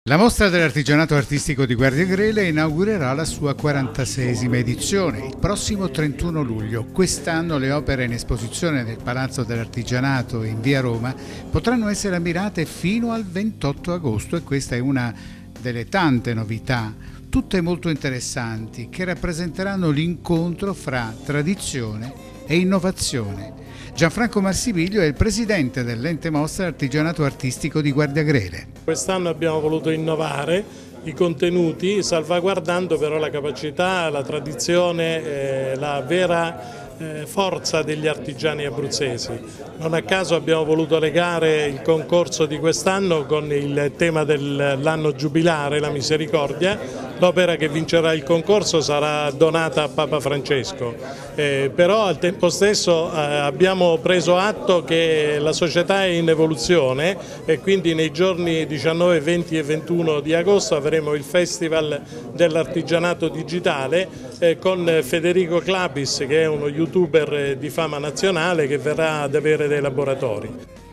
La mostra dell'artigianato artistico di Guardiagrele inaugurerà la sua 46esima edizione il prossimo 31 luglio. Quest'anno le opere in esposizione nel Palazzo dell'Artigianato in via Roma potranno essere ammirate fino al 28 agosto e questa è una delle tante novità, tutte molto interessanti, che rappresenteranno l'incontro fra tradizione e innovazione. Gianfranco Marsibiglio è il presidente dell'ente mostra Artigianato Artistico di Guardiagrele. Quest'anno abbiamo voluto innovare i contenuti, salvaguardando però la capacità, la tradizione, la vera forza degli artigiani abruzzesi. Non a caso abbiamo voluto legare il concorso di quest'anno con il tema dell'anno giubilare, la Misericordia. L'opera che vincerà il concorso sarà donata a Papa Francesco, però al tempo stesso abbiamo preso atto che la società è in evoluzione e quindi nei giorni 19, 20 e 21 di agosto avremo il Festival dell'Artigianato Digitale con Federico Clapis, che è uno youtuber di fama nazionale, che verrà ad avere dei laboratori.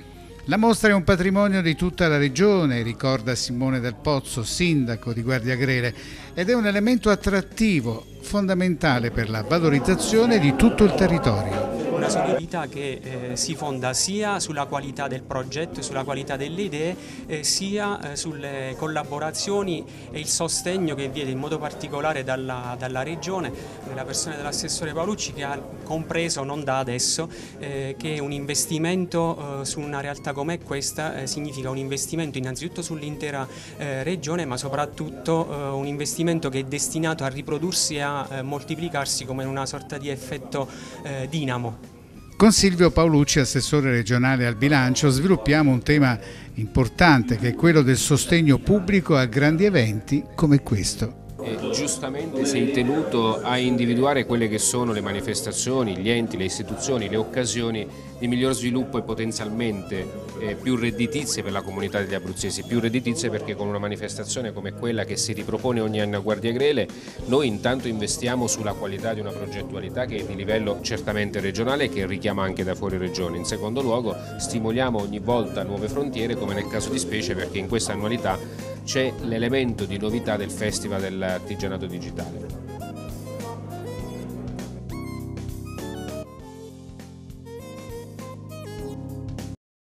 La mostra è un patrimonio di tutta la regione, ricorda Simone Del Pozzo, sindaco di Guardiagrele, ed è un elemento attrattivo, fondamentale per la valorizzazione di tutto il territorio. Una solidità che si fonda sia sulla qualità del progetto e sulla qualità delle idee, sia sulle collaborazioni e il sostegno che viene in modo particolare dalla Regione, nella persona dell'assessore Paolucci, che ha compreso non da adesso che un investimento su una realtà come questa significa un investimento innanzitutto sull'intera Regione, ma soprattutto un investimento che è destinato a riprodursi e a moltiplicarsi come una sorta di effetto dinamo. Con Silvio Paolucci, assessore regionale al bilancio, sviluppiamo un tema importante che è quello del sostegno pubblico a grandi eventi come questo. Giustamente sei tenuto a individuare quelle che sono le manifestazioni, gli enti, le istituzioni, le occasioni di miglior sviluppo e potenzialmente più redditizie per la comunità degli abruzzesi, più redditizie perché con una manifestazione come quella che si ripropone ogni anno a Guardiagrele noi intanto investiamo sulla qualità di una progettualità che è di livello certamente regionale e che richiama anche da fuori regione. In secondo luogo stimoliamo ogni volta nuove frontiere, come nel caso di specie, perché in questa annualità c'è l'elemento di novità del Festival dell'Artigianato Digitale.